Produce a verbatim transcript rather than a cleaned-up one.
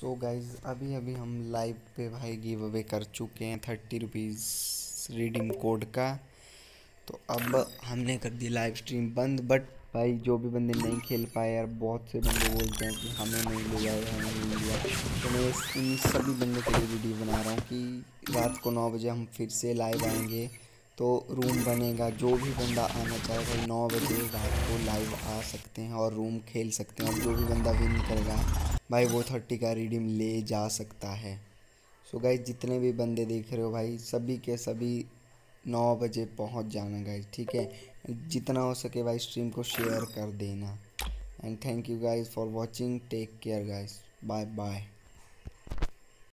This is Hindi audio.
सो गाइज अभी अभी हम लाइव पे भाई गिव अवे कर चुके हैं थर्टी रुपीज़ रिडीम कोड का। तो अब हमने कर दी लाइव स्ट्रीम बंद। बट भाई जो भी बंदे नहीं खेल पाए यार, बहुत से बंदे बोलते हैं कि हमें नहीं लिया है हमें नहीं लिया। तो मैं इस इन सभी बंदों के लिए वीडियो बना रहा हूँ कि रात को नौ बजे हम फिर से लाइव आएंगे। तो रूम बनेगा, जो भी बंदा आना चाहे भाई नौ बजे रात को लाइव आ सकते हैं और रूम खेल सकते हैं। और जो भी बंदा विन करेगा भाई वो थर्टी का रिडीम ले जा सकता है। सो गाइज जितने भी बंदे देख रहे हो भाई, सभी के सभी नौ बजे पहुंच जाना गाइज, ठीक है। जितना हो सके भाई स्ट्रीम को शेयर कर देना। And thank you guys for watching, take care guys, bye bye.